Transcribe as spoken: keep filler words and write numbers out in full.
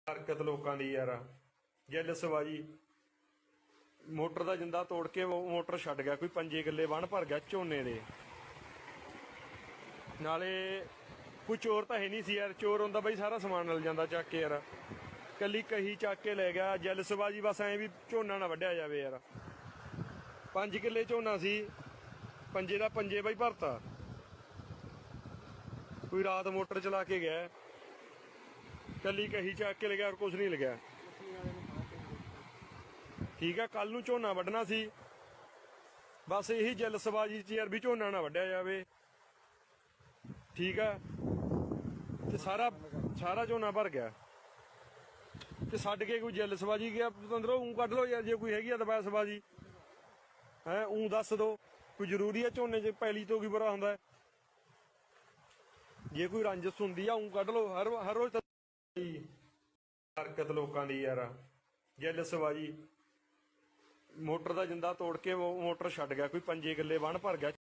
हरकत लोगों की यार जैलसबाजी मोटर का जिंदा तोड़ के वो मोटर छड़ गया कोई पंजे किले बन भर गया झोने दे नाले कोई चोर तो है नहीं सी यार चोर होंदा बई सारा समान मिल जाता चक के यार कली कही चक के ले गया जैलसबाजी बस ऐ भी झोना ना वड्ढिया जाए यार पंज किले झोना सी पंजे का पंजे बई भरता कोई रात मोटर चला के गया कली कही चक के ले गया और कुछ नहीं लग्या ठीक है कल नूं झोना वड्ढना सी बस यही जैलसबाजी च यार भी झोना ना वड्ढिया जाए ठीक है ते सारा सारा झोना भर गया ते छड्ड के कोई जैलसबाजी गया पतंदरो ऊं कढ लो यार जे कोई हैगी दबैसबाजी है ऊं दस दो कोई जरूरी है झोने च पैली तो की बुरा हुंदा है जे कोई रंजस हुंदी आ ऊं कढ लो हर हर रोज हरकत लोगों की यार जैलसबाजी मोटर का जिंदा तोड़ के वो मोटर छड़ गया कोई पंजे किले बन भर गया